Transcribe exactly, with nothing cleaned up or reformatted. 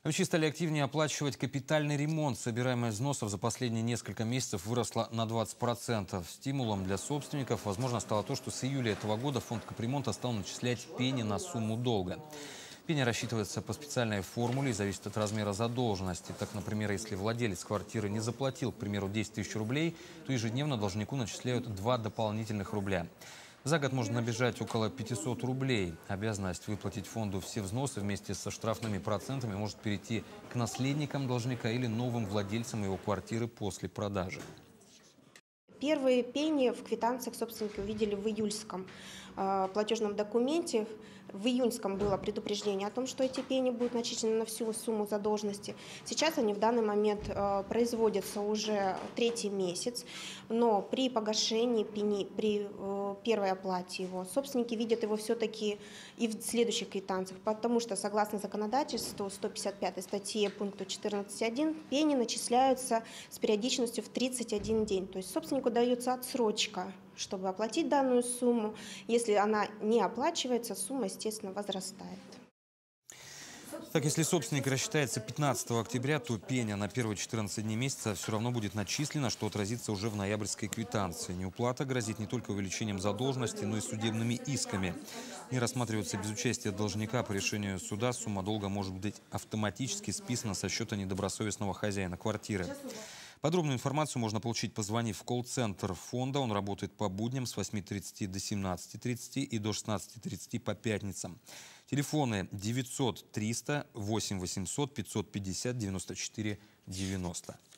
Врачи стали активнее оплачивать капитальный ремонт. Собираемое взносов за последние несколько месяцев выросло на двадцать процентов. Стимулом для собственников, возможно, стало то, что с июля этого года фонд капремонта стал начислять пени на сумму долга. Пеня рассчитывается по специальной формуле и зависит от размера задолженности. Так, например, если владелец квартиры не заплатил, к примеру, десять тысяч рублей, то ежедневно должнику начисляют два дополнительных рубля. За год можно набежать около пятисот рублей. Обязанность выплатить фонду все взносы вместе со штрафными процентами может перейти к наследникам должника или новым владельцам его квартиры после продажи. Первые пени в квитанциях собственники увидели в июльском э, платежном документе. В июньском было предупреждение о том, что эти пени будут начислены на всю сумму задолженности. Сейчас они в данный момент э, производятся уже третий месяц, но при погашении пени, при э, первой оплате его, собственники видят его все-таки и в следующих квитанциях, потому что согласно законодательству сто пятьдесят пятой статье пункту четырнадцать точка один пени начисляются с периодичностью в тридцать один день. То есть собственнику дается отсрочка, чтобы оплатить данную сумму. Если она не оплачивается, сумма, естественно, возрастает. Так, если собственник рассчитается пятнадцатого октября, то пеня на первые четырнадцать дней месяца все равно будет начислена, что отразится уже в ноябрьской квитанции. Неуплата грозит не только увеличением задолженности, но и судебными исками. Не рассматривается без участия должника по решению суда, сумма долга может быть автоматически списана со счета недобросовестного хозяина квартиры. Подробную информацию можно получить, позвонив в колл-центр фонда. Он работает по будням с восьми тридцати до семнадцати тридцати и до шестнадцати тридцати по пятницам. Телефоны девятьсот триста восемь восемьсот пятьсот пятьдесят девяносто четыре девяносто.